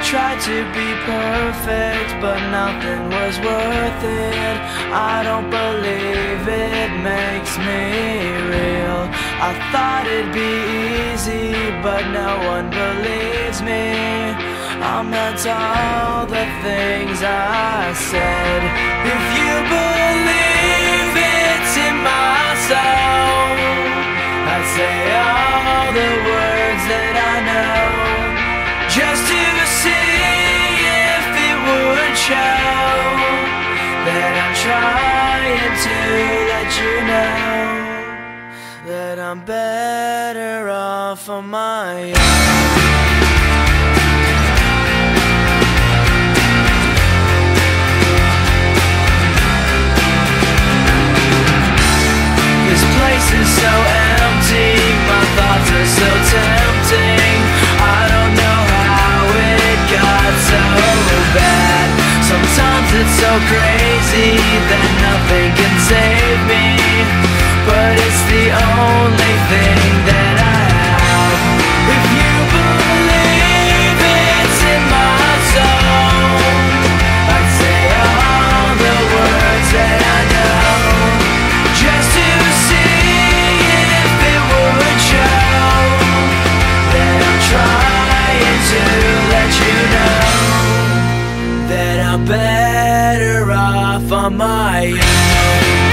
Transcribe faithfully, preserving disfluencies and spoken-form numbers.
tried to be perfect, but nothing was worth it. I don't believe it makes me real. I thought it'd be easy, but no one believes me. I meant all the things I said. If you believe it's in my soul, I'd say all the words that I know, just to see if it would show that I'm trying to let you know that I'm better off on my own. This place is so empty, my thoughts are so tempting. I don't know how it got so bad. Sometimes it's so crazy that nothing can save me, but it's the only thing that I have. If you believe it's in my soul, I'd say all the words that I know, just to see if it would show that I'm trying to let you know that I'm better off on my own.